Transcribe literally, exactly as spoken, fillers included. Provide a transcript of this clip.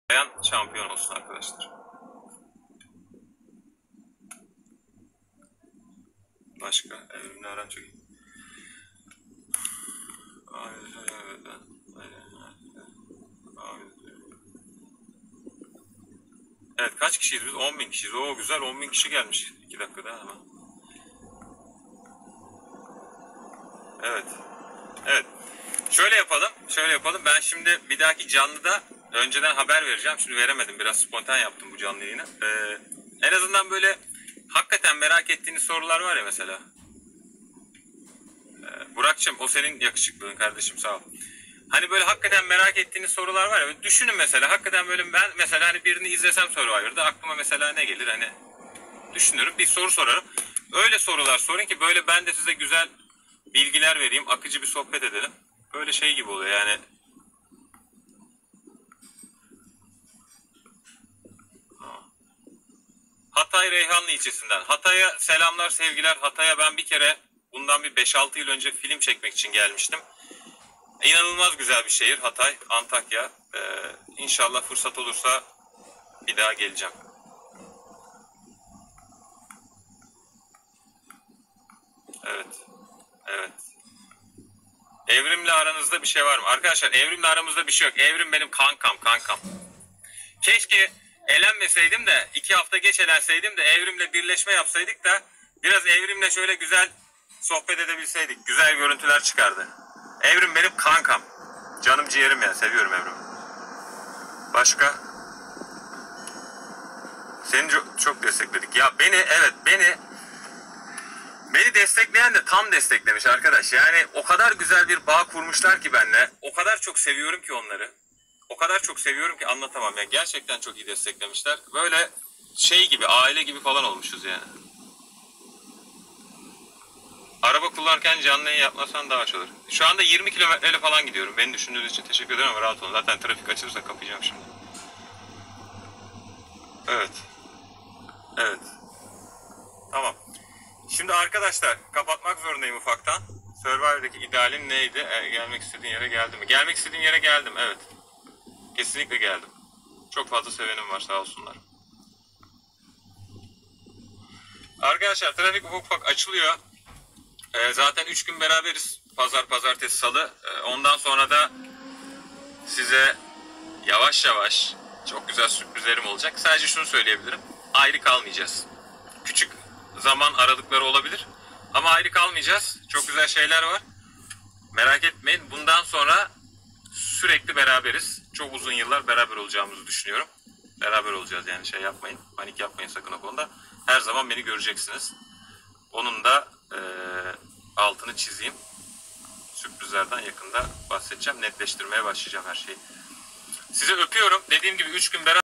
Bayan şampiyon olsun arkadaşlar. Başka evrimli öğren çok iyi. Evet, kaç kişiyiz biz? on bin kişiyiz. Oo güzel, on bin kişi gelmiş. iki dakikada hemen. Evet. Evet. Şöyle yapalım. Şöyle yapalım. Ben şimdi bir dahaki canlıda önceden haber vereceğim. Şimdi veremedim. Biraz spontan yaptım bu canlı yayını. Ee, en azından böyle hakikaten merak ettiğiniz sorular var ya mesela. Ee, Burak'cığım, o senin yakışıklığın kardeşim, sağ ol. Hani böyle hakikaten merak ettiğiniz sorular var ya. Düşünün mesela, hakikaten böyle ben mesela hani birini izlesem Survivor'da aklıma mesela ne gelir, hani düşünürüm, bir soru sorarım. Öyle sorular sorun ki böyle ben de size güzel bilgiler vereyim, akıcı bir sohbet edelim. Böyle şey gibi oluyor yani. Hatay Reyhanlı ilçesinden. Hatay'a selamlar, sevgiler. Hatay'a ben bir kere bundan bir beş altı yıl önce film çekmek için gelmiştim. İnanılmaz güzel bir şehir Hatay, Antakya. Ee, İnşallah fırsat olursa bir daha geleceğim. Evet, evet. Evrimle aranızda bir şey var mı? Arkadaşlar, Evrimle aramızda bir şey yok. Evrim benim kankam, kankam. Keşke elenmeseydim de, iki hafta geç elenseydim de Evrimle birleşme yapsaydık da biraz Evrimle şöyle güzel sohbet edebilseydik. Güzel görüntüler çıkardı. Evrim benim kankam. Canım ciğerim ya, seviyorum Evrim'i. Başka? Seni çok destekledik. Ya beni, evet beni Beni destekleyen de tam desteklemiş arkadaş. Yani o kadar güzel bir bağ kurmuşlar ki benimle. O kadar çok seviyorum ki onları. O kadar çok seviyorum ki anlatamam. Yani gerçekten çok iyi desteklemişler. Böyle şey gibi, aile gibi falan olmuşuz yani. Araba kullanırken canlı yayın yapmasan daha hoş olur. Şu anda yirmi kilometreyle falan gidiyorum. Beni düşündüğünüz için teşekkür ederim ama rahat olun. Zaten trafik açılırsa kapayacağım şimdi. Evet. Evet. Tamam. Şimdi arkadaşlar, kapatmak zorundayım ufaktan. Survivor'daki idealin neydi? E, gelmek istediğin yere geldim mi? Gelmek istediğim yere geldim, evet. Kesinlikle geldim. Çok fazla sevenim var, sağ olsunlar. Arkadaşlar, trafik ufak ufak açılıyor. E, zaten üç gün beraberiz. Pazar, pazartesi, salı. E, ondan sonra da size yavaş yavaş çok güzel sürprizlerim olacak. Sadece şunu söyleyebilirim. Ayrı kalmayacağız. Küçük zaman aralıkları olabilir. Ama ayrı kalmayacağız. Çok güzel şeyler var. Merak etmeyin. Bundan sonra sürekli beraberiz. Çok uzun yıllar beraber olacağımızı düşünüyorum. Beraber olacağız yani, şey yapmayın. Panik yapmayın sakın o konuda. Her zaman beni göreceksiniz. Onun da e, altını çizeyim. Sürprizlerden yakında bahsedeceğim. Netleştirmeye başlayacağım her şeyi. Sizi öpüyorum. Dediğim gibi üç gün beraber